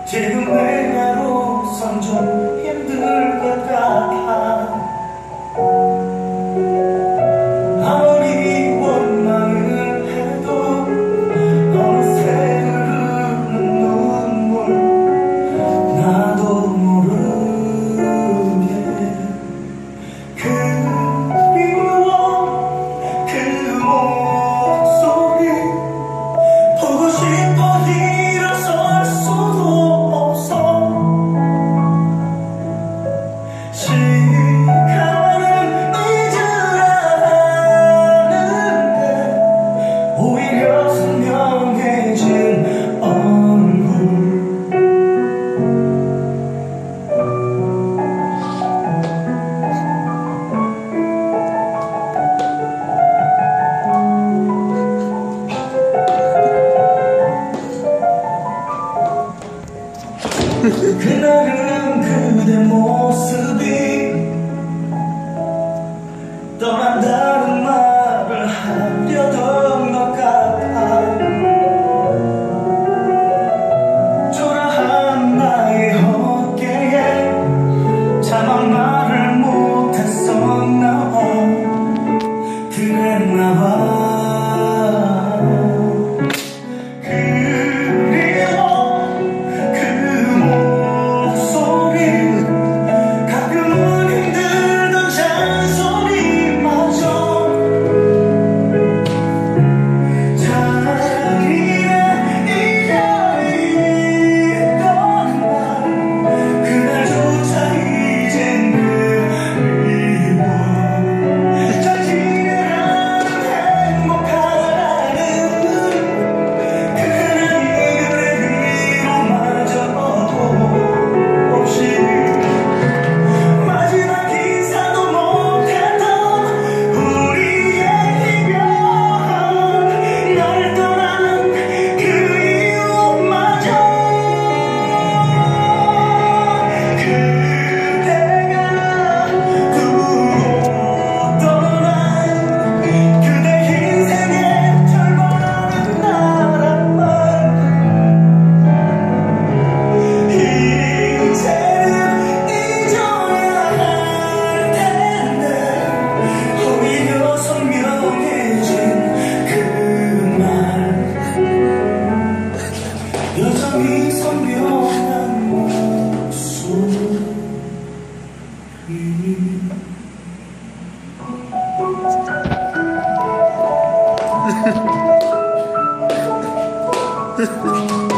지금 내가로선 좀 힘들 것 같아. 아무리 원망을 해도 어느새 흐르는 눈물, 나도 모르게 그리워 그 목소리. 보고 싶어 일어설 수도 없어. 시간은 잊으라 하는데 오히려 선명해진 얼굴. 그날은 그대 모습이 떠난다는 말을 하려던 것 같아. 초라한 나의 어깨에 차마 말을 못했었나 봐. 그랬나 봐. 여전히 선명한 목소리.